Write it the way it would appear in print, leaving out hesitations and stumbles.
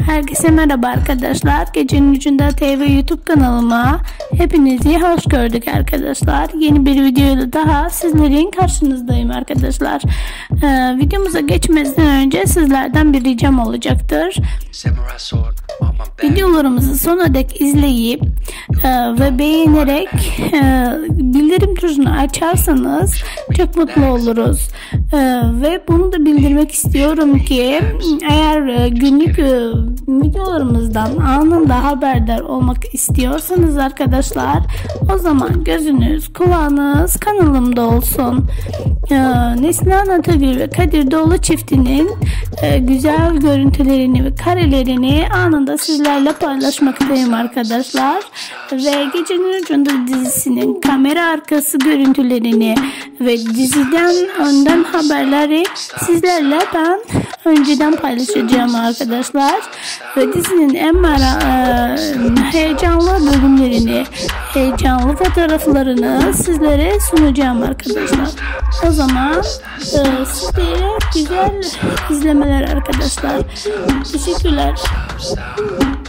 Herkese merhaba arkadaşlar. Gecenin Ucunda TV YouTube kanalıma hepinizi hoş gördük arkadaşlar. Yeni bir videoyla daha sizlerin karşınızdayım arkadaşlar. Videomuza geçmeden önce sizlerden bir ricam olacaktır. Videolarımızı sona dek izleyip ve beğenerek bildirim tuşunu açarsanız çok mutlu oluruz. Ve bunu da bildirmek istiyorum ki eğer günlük videolarımızdan anında haberdar olmak istiyorsanız arkadaşlar, o zaman gözünüz kulağınız kanalımda olsun. Neslihan Atagül ve Kadir Doğulu çiftinin güzel görüntülerini ve karelerini anında sizlerle paylaşmaktayım arkadaşlar. Ve Gecenin Ucunda dizisinin kamera arkası görüntülerini ve diziden önden haberleri sizlerle ben önceden paylaşacağım arkadaşlar. Ve dizinin en heyecanlı bölümlerini, heyecanlı fotoğraflarını sizlere sunacağım arkadaşlar. O zaman sizlere güzel izlemeler arkadaşlar. Teşekkürler.